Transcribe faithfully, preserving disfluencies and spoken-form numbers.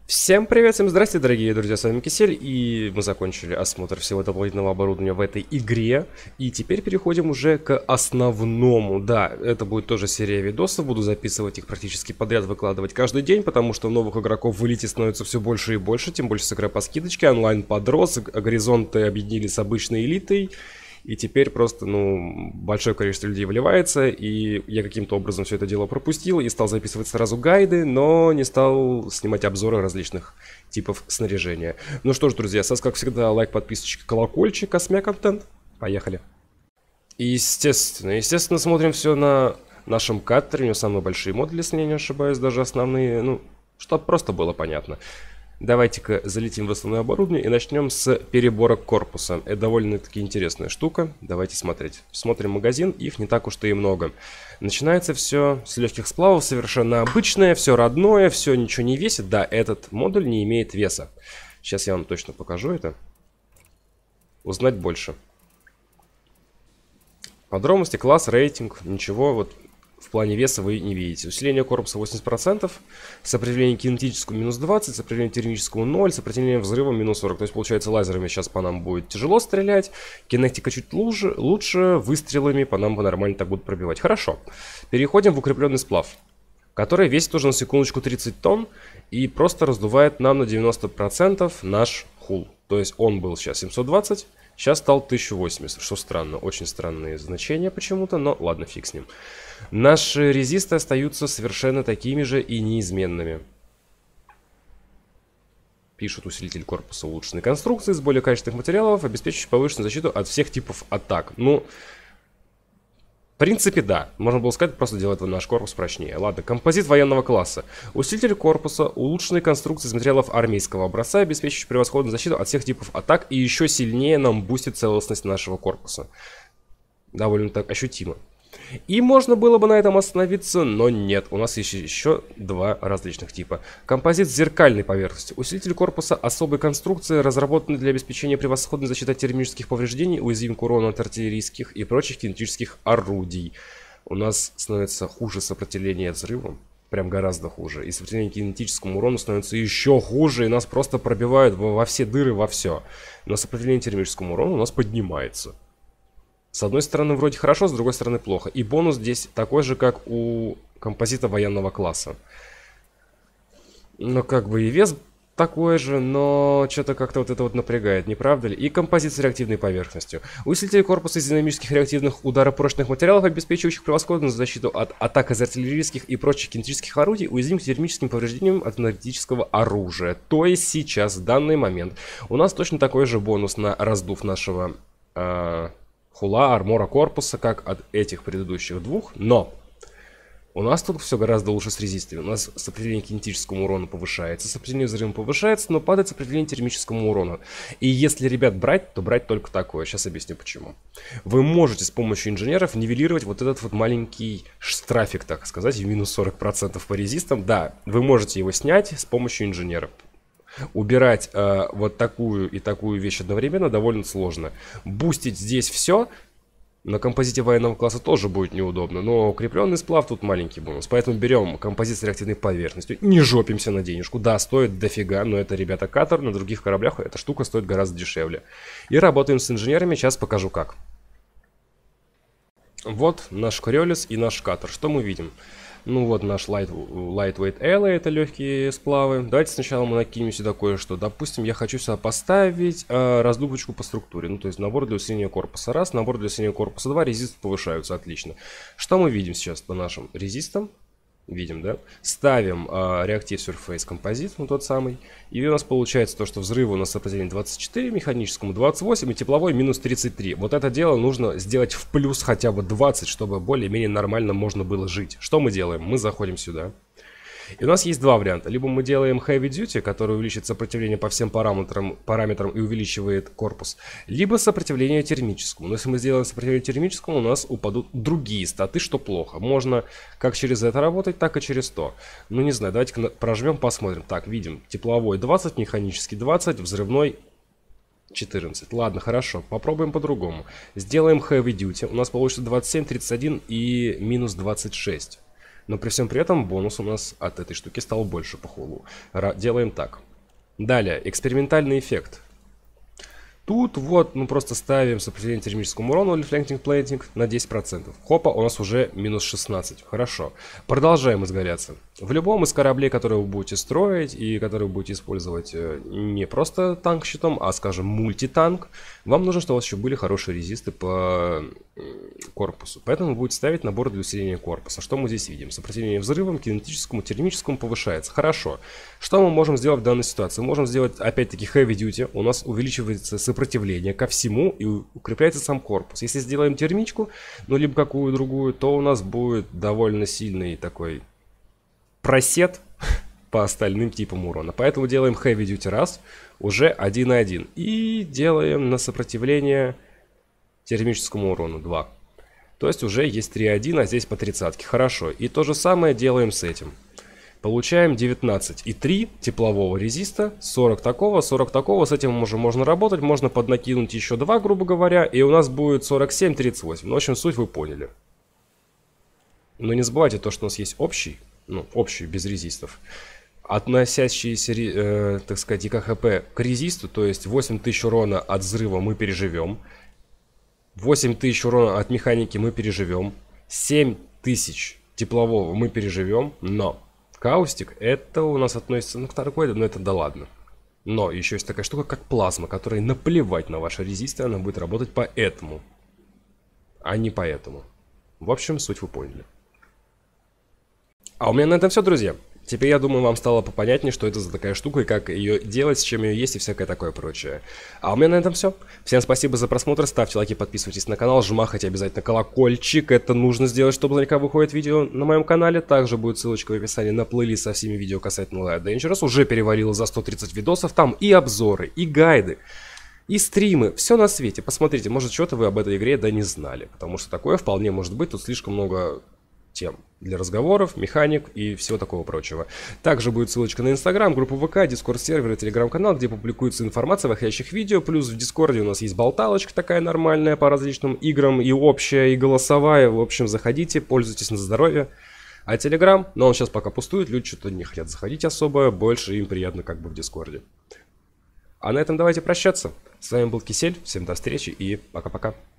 Всем привет, всем здрасте, дорогие друзья, с вами Кисель, и мы закончили осмотр всего дополнительного оборудования в этой игре, и теперь переходим уже к основному. Да, это будет тоже серия видосов, буду записывать их практически подряд, выкладывать каждый день, потому что новых игроков в элите становится все больше и больше, тем больше с игры по скидочке, онлайн подрос, горизонты объединили с обычной элитой. И теперь просто, ну, большое количество людей вливается, и я каким-то образом все это дело пропустил и стал записывать сразу гайды, но не стал снимать обзоры различных типов снаряжения. Ну что ж, друзья, сас, как всегда, лайк, подписочка, колокольчик, космя контент. Поехали. И естественно, естественно, смотрим все на нашем каттере, у него самые большие модули, если я не ошибаюсь, даже основные, ну, чтобы просто было понятно. Давайте-ка залетим в основное оборудование и начнем с перебора корпуса. Это довольно-таки интересная штука. Давайте смотреть. Смотрим магазин, их не так уж и много. Начинается все с легких сплавов, совершенно обычное, все родное, все ничего не весит. Да, этот модуль не имеет веса. Сейчас я вам точно покажу это. Узнать больше. Подробности, класс, рейтинг, ничего вот в плане веса вы не видите. Усиление корпуса восемьдесят процентов, сопротивление кинетическому минус двадцать, сопротивление термическому ноль, сопротивление взрыва минус сорок. То есть, получается, лазерами сейчас по нам будет тяжело стрелять, кинетика чуть лучше, лучше выстрелами по нам нормально так будут пробивать. Хорошо. Переходим в укрепленный сплав, который весит уже на секундочку тридцать тонн и просто раздувает нам на девяносто процентов наш хул. То есть он был сейчас семьсот двадцать. Сейчас стал тысяча восемьдесят, что странно, очень странные значения почему-то, но ладно, фиг с ним. Наши резисты остаются совершенно такими же и неизменными. Пишут: усилитель корпуса улучшенной конструкции с более качественных материалов, обеспечивающий повышенную защиту от всех типов атак. Ну, в принципе, да. Можно было сказать, просто делает наш корпус прочнее. Ладно, композит военного класса. Усилитель корпуса улучшенной конструкции из материалов армейского образца, обеспечивающий превосходную защиту от всех типов атак и еще сильнее нам бустит целостность нашего корпуса. Довольно так ощутимо. И можно было бы на этом остановиться, но нет. У нас есть еще два различных типа. Композит с зеркальной поверхностью. Усилитель корпуса особой конструкции, разработанный для обеспечения превосходной защиты от термических повреждений, уязвим к урону от артиллерийских и прочих кинетических орудий. У нас становится хуже сопротивление взрывам. Прям гораздо хуже. И сопротивление кинетическому урону становится еще хуже, и нас просто пробивают во, во все дыры, во все. Но сопротивление термическому урону у нас поднимается. С одной стороны вроде хорошо, с другой стороны плохо. И бонус здесь такой же, как у композита военного класса. Но как бы и вес такой же, но что-то как-то вот это вот напрягает, не правда ли? И композит с реактивной поверхностью. Усилитель корпуса из динамических реактивных ударопрочных материалов, обеспечивающих превосходную защиту от атак из артиллерийских и прочих кинетических орудий, уязвим к термическим повреждениям от энергетического оружия. То есть сейчас, в данный момент, у нас точно такой же бонус на раздув нашего... Э хула, армора корпуса, как от этих предыдущих двух, но у нас тут все гораздо лучше с резистами. У нас сопротивление кинетическому урону повышается, сопротивление взрывам повышается, но падает сопротивление термическому урону. И если, ребят, брать, то брать только такое. Сейчас объясню почему. Вы можете с помощью инженеров нивелировать вот этот вот маленький штрафик, так сказать, в минус сорок процентов по резистам. Да, вы можете его снять с помощью инженеров. Убирать э, вот такую и такую вещь одновременно довольно сложно. Бустить здесь все на композите военного класса тоже будет неудобно, но укрепленный сплав тут маленький бонус. Поэтому берем композит с реактивной поверхностью, не жопимся на денежку. Да, стоит дофига, но это, ребята, катер, на других кораблях эта штука стоит гораздо дешевле. И работаем с инженерами, сейчас покажу как. Вот наш Кориолис и наш катер. Что мы видим? Ну вот наш light, Lightweight Alloy, это легкие сплавы. Давайте сначала мы накинем сюда кое-что. Допустим, я хочу сюда поставить э, раздувочку по структуре. Ну то есть набор для усиления корпуса раз, набор для усиления корпуса два, резисты повышаются, отлично. Что мы видим сейчас по нашим резистам? Видим, да? Ставим э, реактив Surface композит, ну тот самый. И у нас получается то, что взрывы у нас сопротивление двадцать четыре, механическому двадцать восемь и тепловой минус тридцать три. Вот это дело нужно сделать в плюс хотя бы двадцать, чтобы более-менее нормально можно было жить. Что мы делаем? Мы заходим сюда. И у нас есть два варианта. Либо мы делаем Heavy Duty, который увеличит сопротивление по всем параметрам, параметрам и увеличивает корпус. Либо сопротивление термическому. Но если мы сделаем сопротивление термическому, у нас упадут другие статы, что плохо. Можно как через это работать, так и через то. Ну не знаю, давайте прожмем, посмотрим. Так, видим, тепловой двадцать, механический двадцать, взрывной четырнадцать. Ладно, хорошо, попробуем по-другому. Сделаем Heavy Duty. У нас получится двадцать семь, тридцать один и минус двадцать шесть. Но при всем при этом бонус у нас от этой штуки стал больше по хулу. Делаем так. Далее, экспериментальный эффект. Тут вот мы просто ставим сопротивление термическому урону или флэнктинг плейтинг на десять процентов. Хопа, у нас уже минус шестнадцать. Хорошо. Продолжаем изгаляться. В любом из кораблей, которые вы будете строить и которые вы будете использовать не просто танк-щитом, а, скажем, мультитанк, вам нужно, чтобы у вас еще были хорошие резисты по корпусу. Поэтому вы будете ставить набор для усиления корпуса. Что мы здесь видим? Сопротивление взрывам, кинетическому, термическому повышается. Хорошо. Что мы можем сделать в данной ситуации? Мы можем сделать, опять-таки, heavy duty. У нас увеличивается сопротивление ко всему и укрепляется сам корпус. Если сделаем термичку, ну, либо какую другую, то у нас будет довольно сильный такой просед по остальным типам урона. Поэтому делаем heavy duty раз, уже один на один. И делаем на сопротивление термическому урону два. То есть уже есть три один, а здесь по тридцатке. Хорошо. И то же самое делаем с этим. Получаем девятнадцать и три теплового резиста, сорок такого, сорок такого. С этим уже можно работать. Можно поднакинуть еще два, грубо говоря. И у нас будет сорок семь, тридцать восемь. Ну, в общем, суть вы поняли. Но не забывайте то, что у нас есть общий. Ну, общий, без резистов. Относящиеся, э, так сказать, ИКХП к резисту. То есть восемь тысяч урона от взрыва мы переживем. восемь тысяч урона от механики мы переживем. семь тысяч теплового мы переживем. Но каустик, это у нас относится, ну, к такой, но это да ладно. Но еще есть такая штука, как плазма, которой наплевать на ваши резисты, она будет работать по этому, а не по этому. В общем, суть вы поняли. А у меня на этом все, друзья. Теперь, я думаю, вам стало попонятнее, что это за такая штука, и как ее делать, с чем ее есть и всякое такое прочее. А у меня на этом все. Всем спасибо за просмотр, ставьте лайки, подписывайтесь на канал, жмахайте обязательно колокольчик. Это нужно сделать, чтобы знать, как выходит видео на моем канале. Также будет ссылочка в описании на плейлист со всеми видео касательно Light Dangerous. Уже перевалило за сто тридцать видосов, там и обзоры, и гайды, и стримы, все на свете. Посмотрите, может, что-то вы об этой игре да не знали, потому что такое вполне может быть, тут слишком много тем для разговоров, механик и всего такого прочего. Также будет ссылочка на Инстаграм, группу ВК, Дискорд сервер и Телеграм-канал, где публикуется информация о выходящих видео. Плюс в Дискорде у нас есть болталочка такая нормальная по различным играм, и общая, и голосовая. В общем, заходите, пользуйтесь на здоровье. А Телеграм, но он сейчас пока пустует, люди что-то не хотят заходить особо, больше им приятно как бы в Дискорде. А на этом давайте прощаться. С вами был Кисель, всем до встречи и пока-пока.